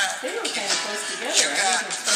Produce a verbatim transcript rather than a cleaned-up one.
They were kind of close together. I wasn't